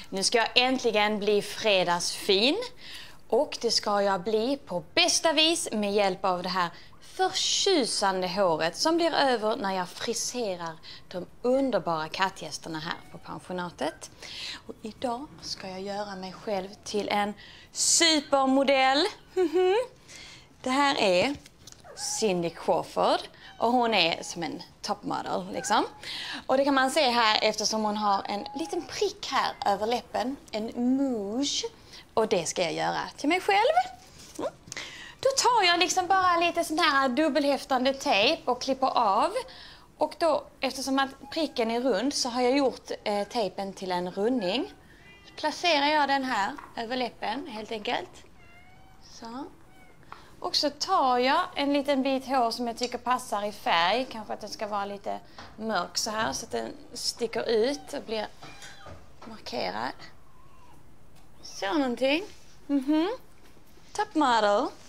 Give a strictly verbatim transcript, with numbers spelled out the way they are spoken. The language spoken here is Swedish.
Nu ska jag äntligen bli fredagsfin. Och det ska jag bli på bästa vis med hjälp av det här förtjusande håret som blir över när jag friserar de underbara kattgästerna här på pensionatet. Och idag ska jag göra mig själv till en supermodell. Det här är Cindy Crawford och hon är som en topmodel liksom. Och det kan man se här eftersom hon har en liten prick här över läppen, en mouge. Och det ska jag göra till mig själv. Mm. Då tar jag liksom bara lite sån här dubbelhäftande tejp och klipper av. Och då, eftersom att pricken är rund så har jag gjort eh, tejpen till en rundning. Så placerar jag den här över läppen helt enkelt. Så. Och så tar jag en liten bit hår som jag tycker passar i färg. Kanske att den ska vara lite mörk så här så att den sticker ut och blir markerad. Så någonting. Mhm. Top model.